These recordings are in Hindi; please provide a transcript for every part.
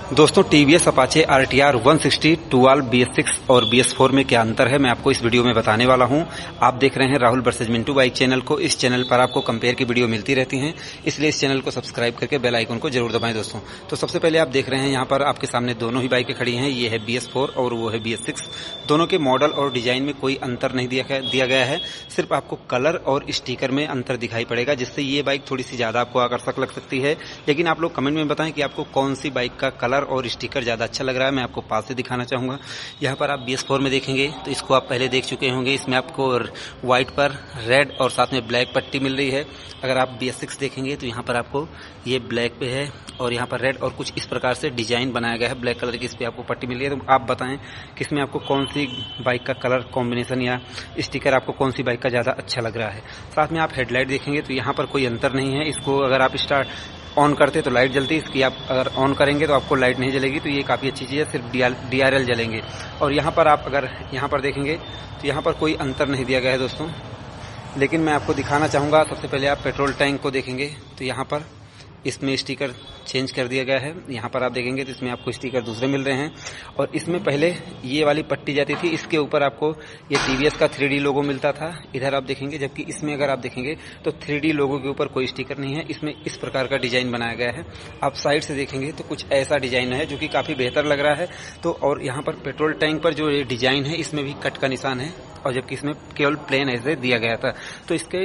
दोस्तों टीवीएस अपाचे आरटीआर 160 टुआल BS6 और BS4 में क्या अंतर है मैं आपको इस वीडियो में बताने वाला हूं। आप देख रहे हैं Rahul versus Mintu bike channel को। इस चैनल पर आपको कंपेयर की वीडियो मिलती रहती हैं, इसलिए इस चैनल को सब्सक्राइब करके बेल आइकन को जरूर दबाएं। दोस्तों तो सबसे पहले आप देख रहे हैं यहाँ पर आपके सामने दोनों ही बाइकें खड़ी हैं। ये है BS4 और वो है BS6। दोनों के मॉडल और डिजाइन में कोई अंतर नहीं दिया गया है, सिर्फ आपको कलर और स्टिकर में अंतर दिखाई पड़ेगा, जिससे ये बाइक थोड़ी सी ज्यादा आपको आकर्षक लग सकती है। लेकिन आप लोग कमेंट में बताएं कि आपको कौन सी बाइक का कलर और स्टिकर ज्यादा अच्छा लग रहा है। मैं आपको पास से दिखाना चाहूंगा। यहाँ पर आप BS4 में देखेंगे तो इसको आप पहले देख चुके होंगे। इसमें आपको व्हाइट पर रेड और साथ में ब्लैक पट्टी मिल रही है। अगर आप BS6 देखेंगे तो यहाँ पर आपको ये ब्लैक पे है और यहाँ पर रेड और कुछ इस प्रकार से डिजाइन बनाया गया है। ब्लैक कलर की इस पे आपको पट्टी मिल रही है। तो आप बताएं कि इसमें आपको कौन सी बाइक का कलर कॉम्बिनेशन या स्टिकर आपको कौन सी बाइक का ज्यादा अच्छा लग रहा है। साथ में आप हेडलाइट देखेंगे तो यहाँ पर कोई अंतर नहीं है। इसको अगर आप स्टार्ट ऑन करते तो लाइट जलती, इसकी आप अगर ऑन करेंगे तो आपको लाइट नहीं जलेगी। तो ये काफी अच्छी चीज है, सिर्फ DRL जलेंगे। और यहाँ पर आप अगर यहाँ पर देखेंगे तो यहाँ पर कोई अंतर नहीं दिया गया है दोस्तों। लेकिन मैं आपको दिखाना चाहूंगा। सबसे पहले आप पेट्रोल टैंक को देखेंगे तो यहाँ पर इसमें स्टिकर चेंज कर दिया गया है। यहाँ पर आप देखेंगे तो इसमें आपको स्टिकर दूसरे मिल रहे हैं। और इसमें पहले ये वाली पट्टी जाती थी, इसके ऊपर आपको ये TVS का 3D लोगो मिलता था। इधर आप देखेंगे, जबकि इसमें अगर आप देखेंगे तो 3D लोगो के ऊपर कोई स्टिकर नहीं है। इसमें इस प्रकार का डिजाइन बनाया गया है। आप साइड से देखेंगे तो कुछ ऐसा डिजाइन है जो कि काफी बेहतर लग रहा है। तो और यहाँ पर पेट्रोल टैंक पर जो ये डिजाइन है इसमें भी कट का निशान है, और जबकि इसमें केवल प्लेन ऐसे दिया गया था। तो इसके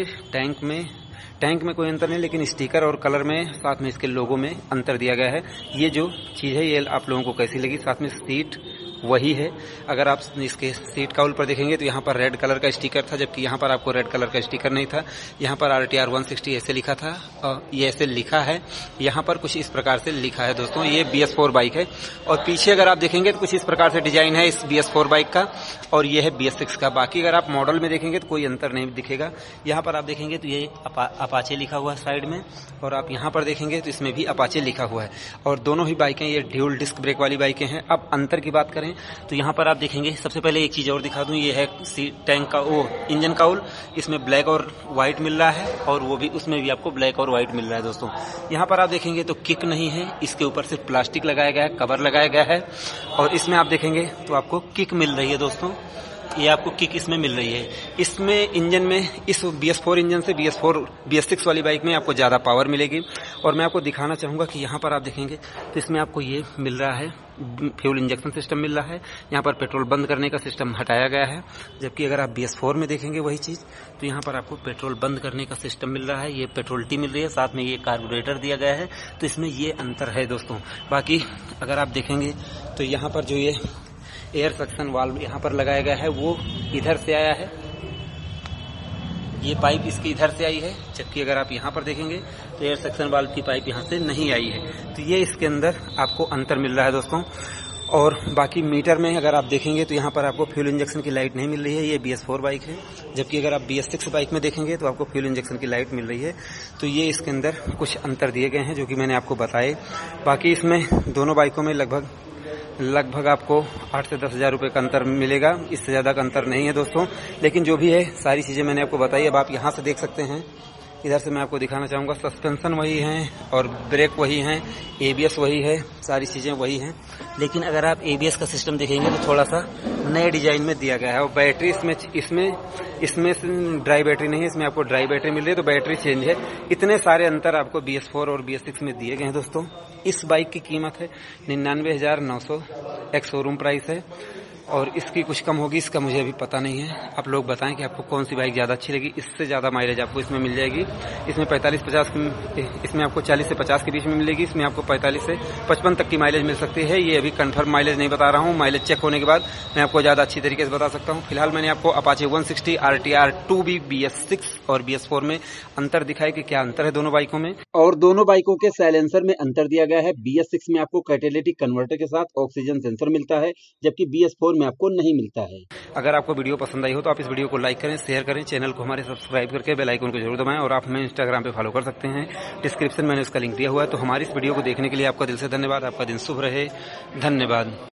टैंक में कोई अंतर नहीं, लेकिन स्टिकर और कलर में साथ में इसके लोगो में अंतर दिया गया है। ये जो चीज है ये आप लोगों को कैसी लगी। साथ में सीट वही है। अगर आप इसके सीट काउल पर देखेंगे तो यहाँ पर रेड कलर का स्टिकर था, जबकि यहाँ पर आपको रेड कलर का स्टिकर नहीं था। यहाँ पर RTR 160 ऐसे लिखा था और ये ऐसे लिखा है। यहाँ पर कुछ इस प्रकार से लिखा है दोस्तों। ये BS4 बाइक है और पीछे अगर आप देखेंगे तो कुछ इस प्रकार से डिजाइन है इस BS4 बाइक का, और ये है BS6 का। बाकी अगर आप मॉडल में देखेंगे तो कोई अंतर नहीं दिखेगा। यहाँ पर आप देखेंगे तो ये अपाचे लिखा हुआ है साइड में, और आप यहाँ पर देखेंगे तो इसमें भी अपाचे लिखा हुआ है। और दोनों ही बाइकें ये ड्यूल डिस्क ब्रेक वाली बाइकें हैं। अब अंतर की बात करें तो यहाँ पर आप देखेंगे, सबसे पहले एक चीज और दिखा दूं, ये है टैंक का इंजन काउल। इसमें ब्लैक और व्हाइट मिल रहा है, और वो भी उसमें भी आपको ब्लैक और व्हाइट मिल रहा है दोस्तों। यहाँ पर आप देखेंगे तो किक नहीं है, इसके ऊपर सिर्फ प्लास्टिक लगाया गया है, कवर लगाया गया है। और इसमें आप देखेंगे तो आपको किक मिल रही है दोस्तों। ये आपको किक इसमें मिल रही है। इसमें इंजन में इस BS4 इंजन से BS6 वाली बाइक में आपको ज्यादा पावर मिलेगी। और मैं आपको दिखाना चाहूंगा कि यहाँ पर आप देखेंगे तो इसमें आपको ये मिल रहा है, फ्यूल इंजेक्शन सिस्टम मिल रहा है। यहाँ पर पेट्रोल बंद करने का सिस्टम हटाया गया है। जबकि अगर आप BS4 में देखेंगे वही चीज, तो यहाँ पर आपको पेट्रोल बंद करने का सिस्टम मिल रहा है। ये पेट्रोल टी मिल रही है, साथ में ये कार्बोरेटर दिया गया है। तो इसमें ये अंतर है दोस्तों। बाकी अगर आप देखेंगे तो यहाँ पर जो ये एयर सक्शन वाल्व यहाँ पर लगाया गया है वो इधर से आया है। ये पाइप इसकी इधर से आई है, जबकि अगर आप यहाँ पर देखेंगे तो एयर सक्शन वाल्व की पाइप यहाँ से नहीं आई है। तो ये इसके अंदर आपको अंतर मिल रहा है दोस्तों। और बाकी मीटर में अगर आप देखेंगे तो यहाँ पर आपको फ्यूल इंजेक्शन की लाइट नहीं मिल रही है। ये BS4 बाइक है, जबकि अगर आप BS6 बाइक में देखेंगे तो आपको फ्यूल इंजेक्शन की लाइट मिल रही है। तो ये इसके अंदर कुछ अंतर दिए गए हैं जो कि मैंने आपको बताए। बाकी इसमें दोनों बाइकों में लगभग आपको 8 से 10 हज़ार रुपये का अंतर मिलेगा। इससे ज्यादा का अंतर नहीं है दोस्तों। लेकिन जो भी है सारी चीजें मैंने आपको बताई। अब आप यहाँ से देख सकते हैं, इधर से मैं आपको दिखाना चाहूंगा। सस्पेंशन वही है और ब्रेक वही है, ABS वही है, सारी चीजें वही हैं। लेकिन अगर आप ABS का सिस्टम देखेंगे तो थोड़ा सा नए डिजाइन में दिया गया है। और बैटरी इसमें ड्राई बैटरी नहीं है, इसमें आपको ड्राई बैटरी मिल रही है, तो बैटरी चेंज है। इतने सारे अंतर आपको BS4 और BS6 में दिए गए हैं दोस्तों। इस बाइक की कीमत है 99,900, एक शोरूम प्राइस है। और इसकी कुछ कम होगी, इसका मुझे अभी पता नहीं है। आप लोग बताएं कि आपको कौन सी बाइक ज्यादा अच्छी लगी। इससे ज्यादा माइलेज आपको इसमें मिल जाएगी। इसमें 45-50 इसमें आपको 40 से 50 के बीच में मिलेगी। इसमें आपको 45 से 55 तक की माइलेज मिल सकती है। ये अभी कंफर्म माइलेज नहीं बता रहा हूँ, माइलेज चेक होने के बाद मैं आपको ज्यादा अच्छी तरीके से बता सकता हूँ। फिलहाल मैंने आपको अपाचे 160 RTR 2B BS6 और BS4 में अंतर दिखाया कि क्या अंतर है दोनों बाइकों में। और दोनों बाइकों के साइलेंसर में अंतर दिया गया है। BS6 में आपको कैटेलिटिक कन्वर्टर के साथ ऑक्सीजन सेंसर मिलता है, जबकि BS4 में आपको नहीं मिलता है। अगर आपको वीडियो पसंद आई हो तो आप इस वीडियो को लाइक करें, शेयर करें, चैनल को हमारे सब्सक्राइब करके बेल आइकन को जरूर दबाएं। और आप हमें इंस्टाग्राम पे फॉलो कर सकते हैं, डिस्क्रिप्शन में मैंने उसका लिंक दिया हुआ है। तो हमारी इस वीडियो को देखने के लिए आपका दिल से धन्यवाद। आपका दिन शुभ रहे। धन्यवाद।